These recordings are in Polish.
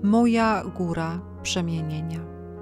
Moja góra przemienienia.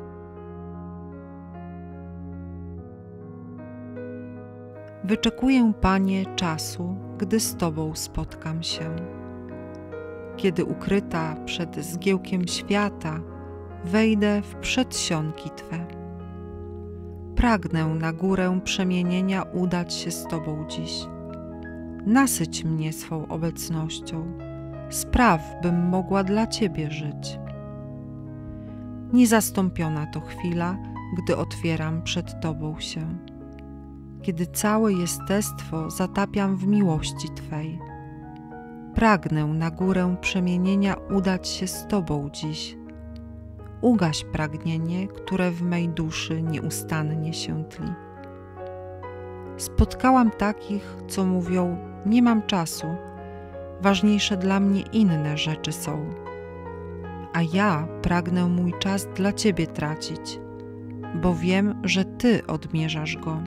Wyczekuję, Panie, czasu, gdy z Tobą spotkam się. Kiedy ukryta przed zgiełkiem świata wejdę w przedsionki Twe. Pragnę na górę przemienienia udać się z Tobą dziś. Nasyć mnie swą obecnością, spraw, bym mogła dla Ciebie żyć. Niezastąpiona to chwila, gdy otwieram przed Tobą się, kiedy całe jestestwo zatapiam w miłości Twej. Pragnę na górę przemienienia udać się z Tobą dziś. Ugaś pragnienie, które w mej duszy nieustannie się tli. Spotkałam takich, co mówią: nie mam czasu, ważniejsze dla mnie inne rzeczy są. A ja pragnę mój czas dla Ciebie tracić, bo wiem, że Ty odmierzasz go.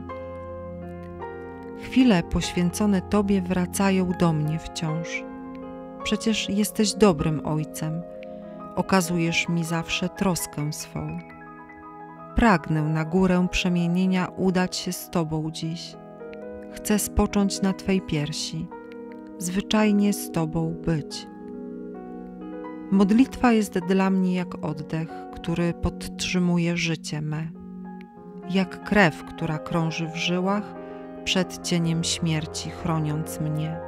Chwile poświęcone Tobie wracają do mnie wciąż. Przecież jesteś dobrym Ojcem, okazujesz mi zawsze troskę swą. Pragnę na górę przemienienia udać się z Tobą dziś. Chcę spocząć na Twej piersi, zwyczajnie z Tobą być. Modlitwa jest dla mnie jak oddech, który podtrzymuje życie me, jak krew, która krąży w żyłach przed cieniem śmierci, chroniąc mnie.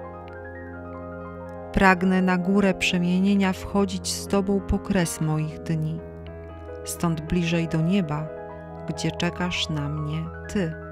Pragnę na górę przemienienia wchodzić z Tobą po kres moich dni, stąd bliżej do nieba, gdzie czekasz na mnie Ty.